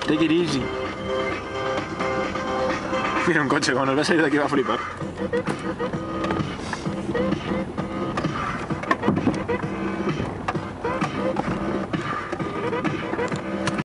Take it easy. Mira un coche, como nos va a salir de aquí va a flipar.